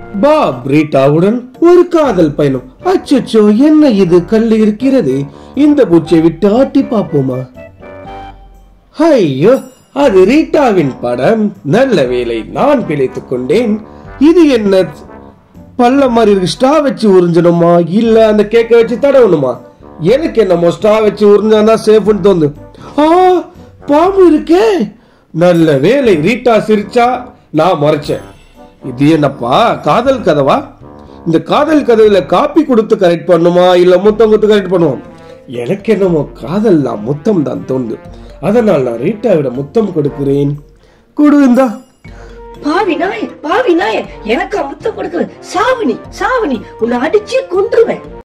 Pop ரீட்டாவுடன் ஒரு காதல் பயணம். அச்சோ, என்ன இது கல்லு இருக்கிறது, இந்த பூச்சை விட்டு ஆட்டி பாப்போமா? ஐயோ, அது ரீட்டாவின் படம். நல்ல வேளை நான் பிழைத்துக் கொண்டேன். இது என்ன பல்ல மாதிரி இருக்கு? ஸ்டா வச்சு உறிஞ்சணுமா இல்ல அந்த கேக்க வச்சு தடவணுமா? எனக்கு என்னமோ ஸ்டா வச்சு உறிஞ்சாதான் சேஃப்னு தோந்து. பாம்பு இருக்கே. நல்ல வேளை ரீட்டா சிரிச்சா நான் மறைச்சேன். இது என்னப்பா காதல் கதவா? இந்த காதல் கதவுல காப்பி கொடுத்து கரெக்ட் பண்ணுமா இல்ல முத்தம் கொடுத்து கரெக்ட் பண்ணுவோம்? எனக்கு என்னமோ காதல் தான் முத்தம் தான் தோண்டு. அதனால் நான் ரீட்டாவிட முத்தம் கொடுக்கிறேன். கொடுந்தா. பாவி நாய, எனக்கு முத்தம் கொடுக்குற. சாவணி உன்னை அடிச்சு கொன்றுவேன்.